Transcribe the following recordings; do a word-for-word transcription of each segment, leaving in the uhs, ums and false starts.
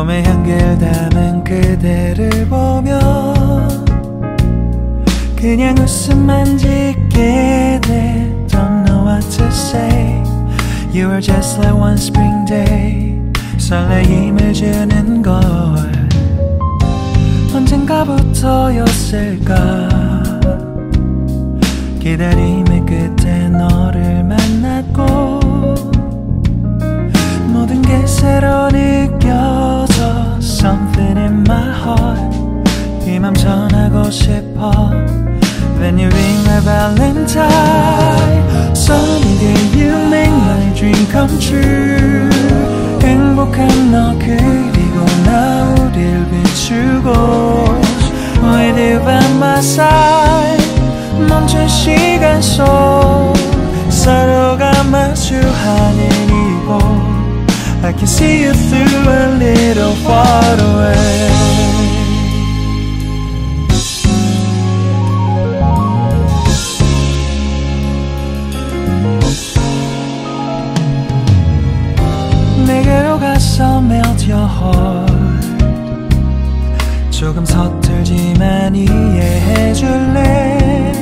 봄의 향기를 담은 그대를 보며 그냥 웃음만 짓게 돼. Don't know what to say. You were just like one spring day. 설레임을 주는 걸 언젠가부터였을까. 기다림의 끝에 너를 만났고 모든 게 새로 느껴져. Something in my heart. 이 맘 전하고 싶어. When you ring my valentine. Sunny day you make my dream come true. 행복한 너 그리고 나 우릴 비추고 With you by my side. 멈춘 시간 속 서로가 마주하는 이곳 I can see you through a little far away. 내게로 가서 melt your heart. 조금 서툴지만 이해해줄래.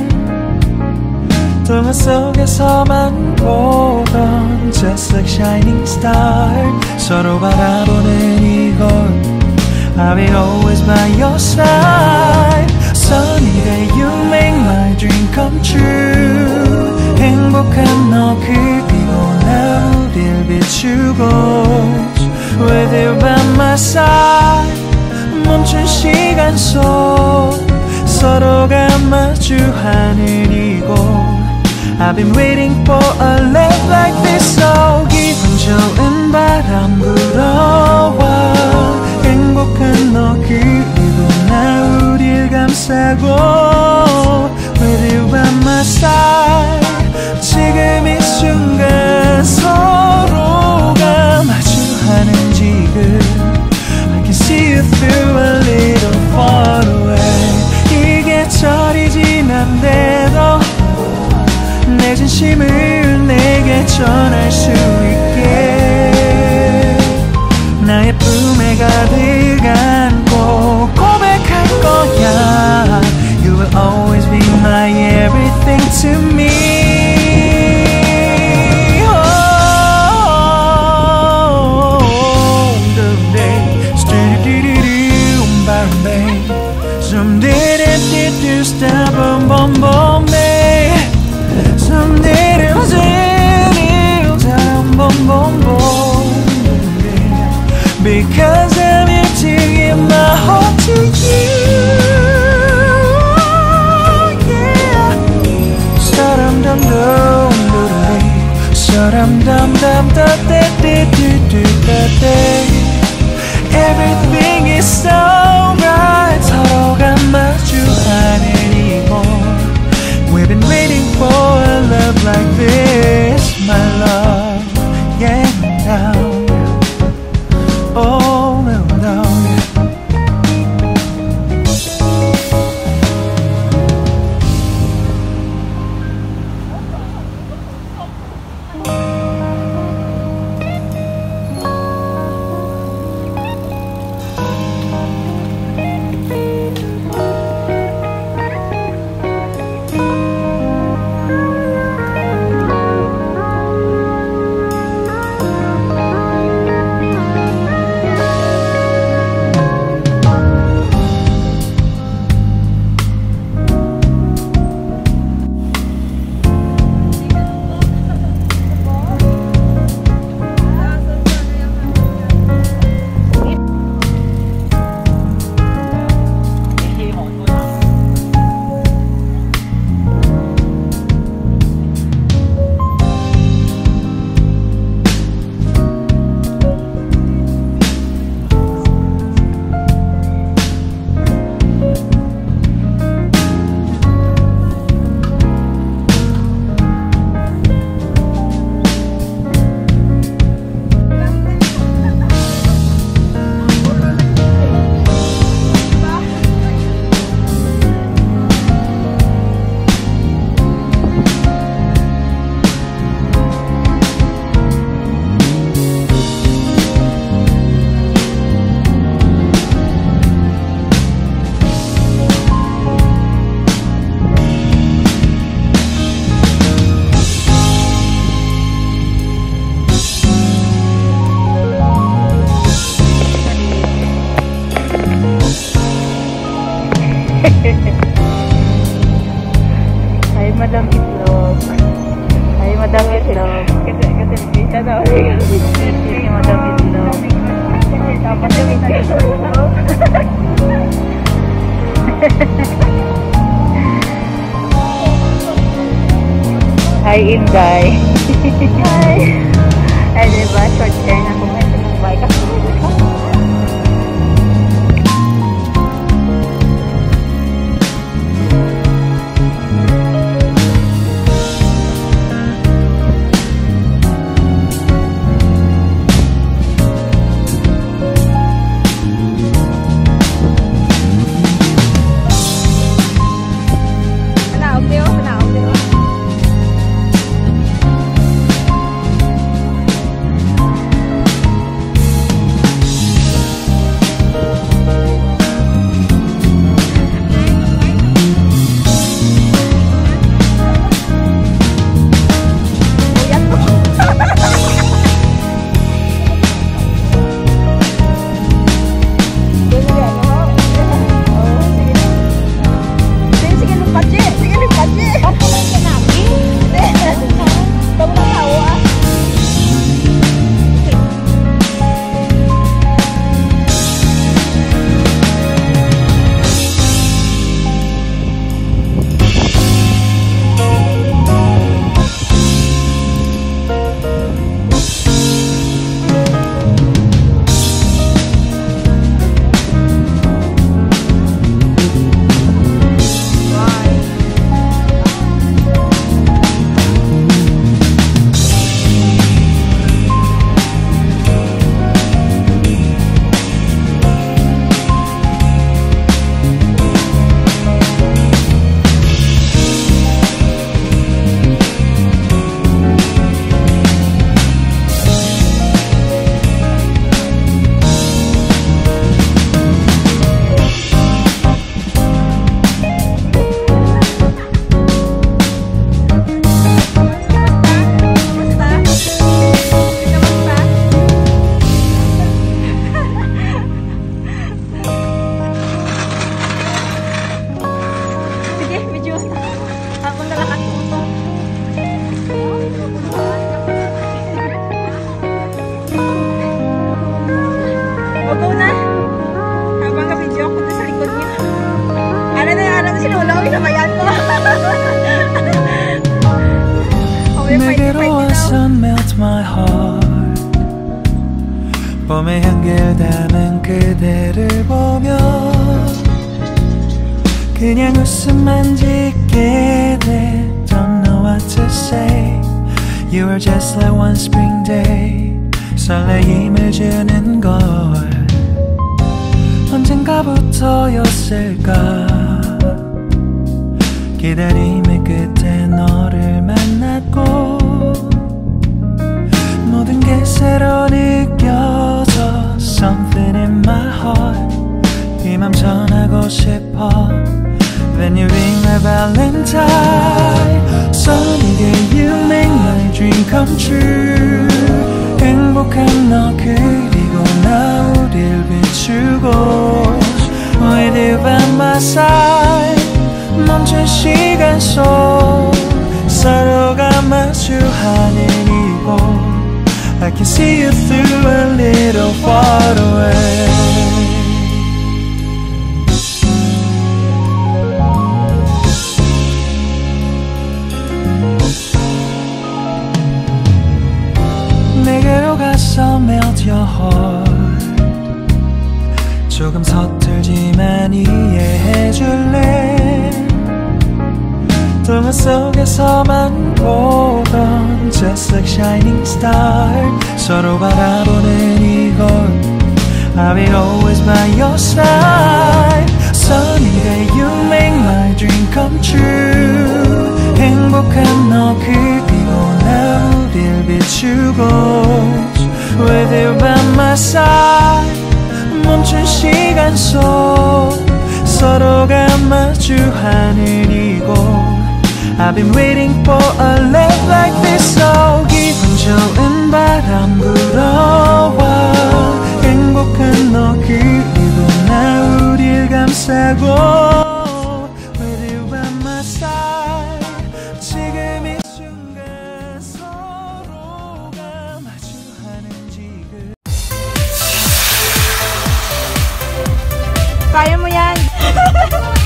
동화 속에서만 보던 Just like shining star. 서로 바라보는 이곳 I will always by your side. Sunny day you make my dream come true. 행복한 너 그리고 나 우릴 비추고 With you by my side. 멈춘 시간 속 서로가 마주하는 이곳 I've been waiting for a love like this. So 기분 좋은 바람 불어와 행복한 너 그리고 나 우릴 감싸고 With you by my side. 지금 이 순간 서로가 마주하는 지금 I can see you through a little far away. 이게 철이 지난데도 내 진심을 내게 전할 수 있게 나의 품에 가득 안고 고백할 거야. You will always be my everything to me. Some did it, did you stop, boom, boom, boom, babe. Some did it, did it, down, boom, boom, boom, babe. Because I'm here to give my heart to you, yeah. Sa-dum, dum, dum, dum, sa-dum, dum, dum, da, da, da, da, da, da. Everything is so right. 서로가 마주하는 이곳 Hi, Inday. Hi. Ay, diba? Short hair na kung may sinubay ka. Go na. Habang ka-video ako na sa likod niya. Ano na, ano si Lolo? Inabayan ko. 내게로 와서 melt my heart. 봄의 향기를 담은 그대를 보며 그냥 웃음만 짓게 돼. Don't know what to say. You were just like one spring day. 설레임을 주는 걸 언젠가부터였을까. 기다림의 끝에 너를 만났고 모든 게 새로 느껴져. Something in my heart. 이 맘 전하고 싶어. When you ring my valentine. Sunny day you make my dream come true. 행복한 너 그리고 나 우릴 비추고 With you by my side. 멈춘 시간 속 서로가 마주하는 이곳 I can see you through a little far away. 내게로 가서 melt your heart. 조금 서툴지만 이해해줄래. 동화 속에서만 보던 Just like shining star. 서로 바라보는 이곳 I'll be always by your side. Sunny day you make my dream come true. 행복한 너 그리고 나 우릴 비추고 With you by my side. 멈춘 시간 속 서로가 마주하는 이곳 I've been waiting for a love like this. So 기분 좋은 바람 불어와 행복한 너 그리고 나 우릴 감싸고 With you by my side. 지금 이 순간 서로가 마주하는 지금 Kaya mo yan!